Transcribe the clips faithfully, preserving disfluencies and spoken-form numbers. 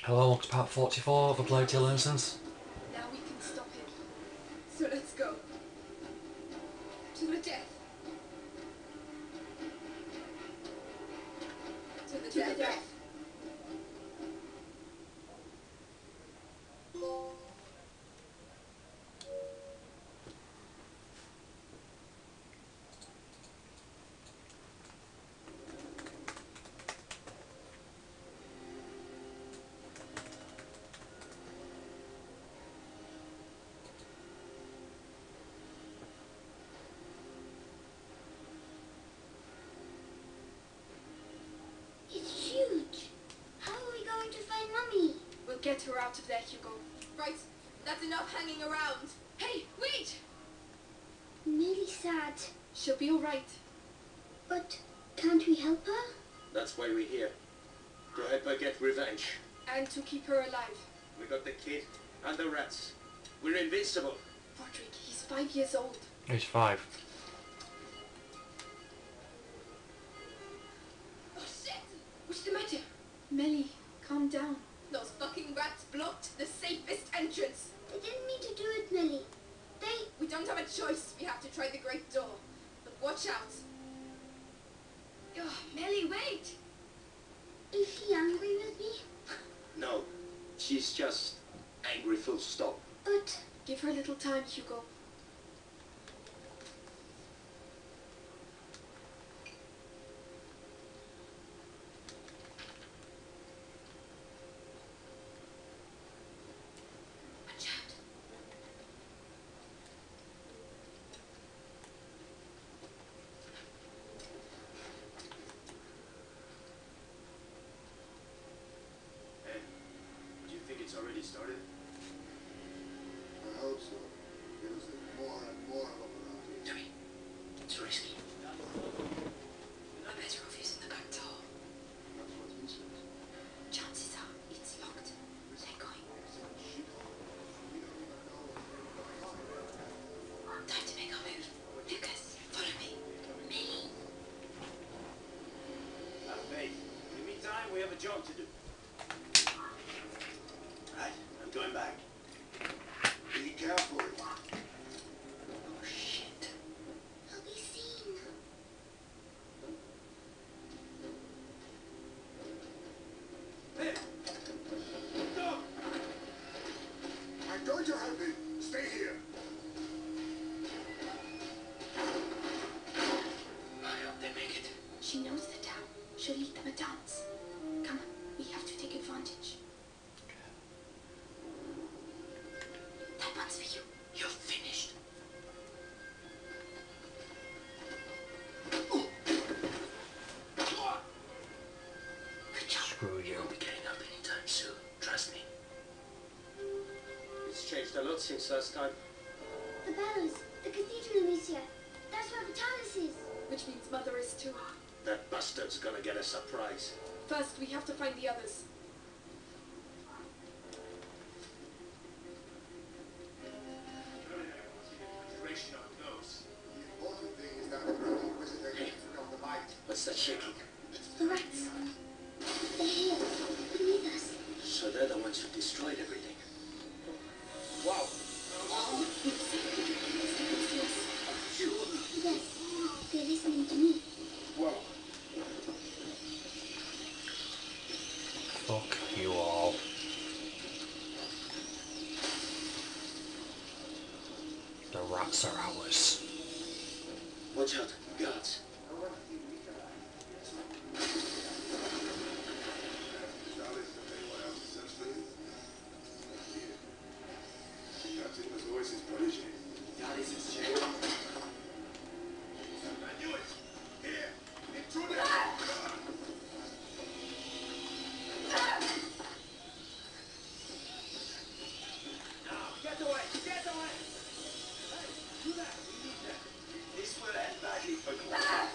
Hello, welcome to part forty-four of A Plague Tale Innocence. Now we can stop him. So let's go. To the death. To the To death. the death. It's huge. How are we going to find Mummy? We'll get her out of there, Hugo. Right. That's enough hanging around. Hey, wait! Millie's sad. She'll be alright. But can't we help her? That's why we're here. To help her get revenge. And to keep her alive. We got the kid and the rats. We're invincible. Roderick, he's five years old. He's five. Oh shit! What's the matter? Melly, calm down. Those fucking rats blocked the safest entrance. They didn't mean to do it, Millie. They... We don't have a choice. We have to try the great door. But watch out. Oh, Melly, wait! Is she angry with me? No, she's just angry full stop. But... Give her a little time, Hugo. Watch out. Hey, do you think it's already started? I hope so. Because there's more and more of them around here. Sorry. It's risky. I'm better off using the back door. That's what he says. Chances are it's locked. They're going. Shit. We don't even know what's going on. Time to make our move. Lucas, follow me. Me. Have faith. In the meantime, we have a job to do. Right, I'm going back. Be careful. Oh shit. I'll be seen. Hey! Stop! I'm going to help him. Stay here. I hope they make it. She knows the town. She'll lead them a dance. Come on, we have to take advantage. That one's for you. You're finished. Good job. Screw you. We'll be getting up anytime soon. Trust me. It's changed a lot since last time. The bellows. The cathedral is here. That's where Vitalis is. Which means Mother is too. That bastard's gonna get a surprise. First, we have to find the others. Duration of those. The important thing is that the Grand Inquisitor gets to become the light. What's that shaking? The rats. They're here. Beneath us. So they're the ones who destroyed everything. Wow. Yes. They're listening to me. Wow. Fuck you all. The rats are ours. Watch out, guards. Vitalis, if anyone else is sensitive. Here. Captain was always his protege. Guards is changed. I knew it. Here. Intruder. Now, get away! Get away! Hey, do that! We need that. This will end badly for you.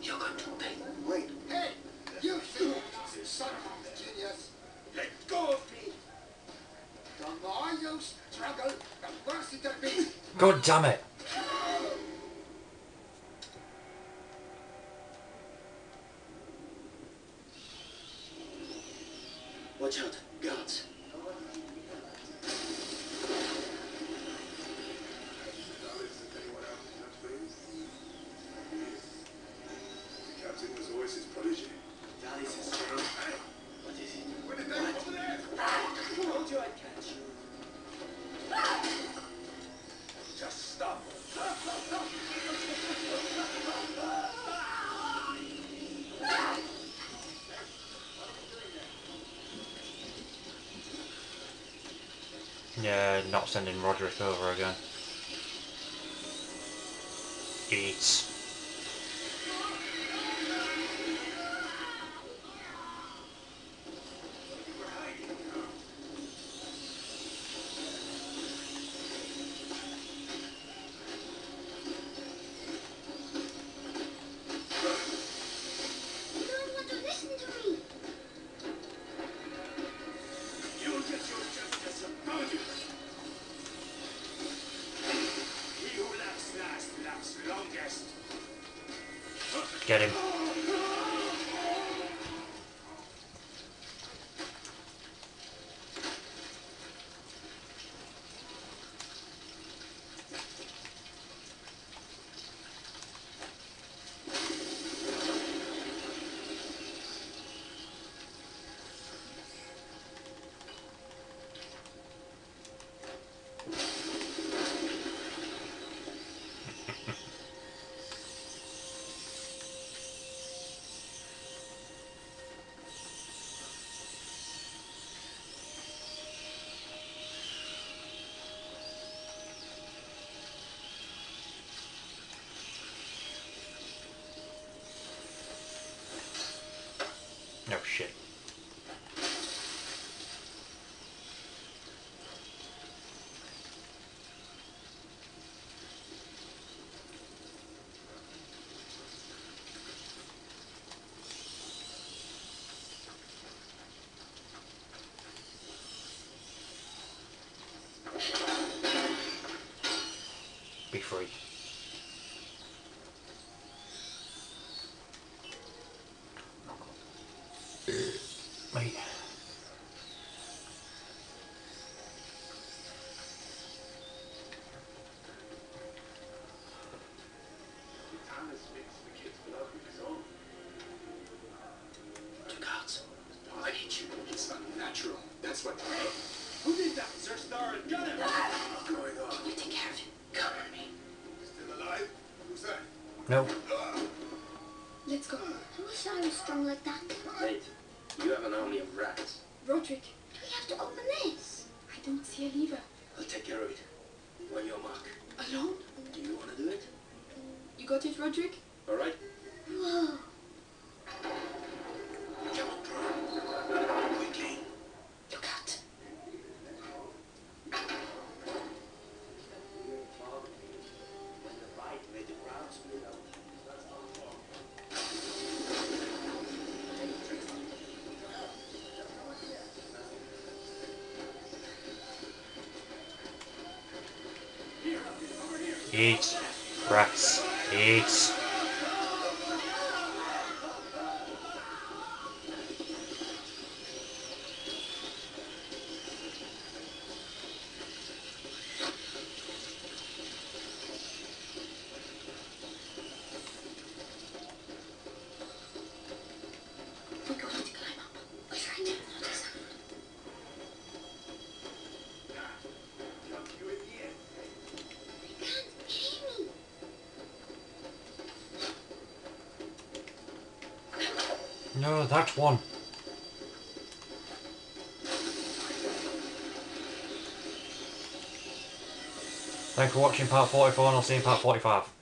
You're going to pay. Wait. Hey! You son of a genius! Let go of me! The more you struggle, the worse it'll be! God damn it! Watch out, guards. Alice, if anyone else in that place? The captain was always his protege. Alice is saying, what is it? What is that over there? Told you I'd catch you. Just stop. Yeah, not sending Roderick over again. Eat. You don't want to listen to me. You'll get your justice about you. He who laughs last laughs longest. Get him. No shit. Be free. Mate. Thomas mixed the kid's blood with his own. Two guards. I need you. It's unnatural. That's what. Who did that? Sir Star and gun him. What's going on? You take care of him. Cover me. Still alive? Who's that? No. Let's go. I wish I was strong like that. Wait. You have an army of rats. Roderick, Do we have to open this? I don't see a lever. I'll take care of it. On your mark. Alone? Do you want to do it? You got it, Roderick? All right. Whoa. Come on, quickly. Look out. When the bite made the ground split out. Eat. Rats. Eat. We're going to climb up. We're trying to notice them. Jump you in the air. They can't hear me. No, that one. Thanks for watching part forty-four and I'll see you in part forty-five.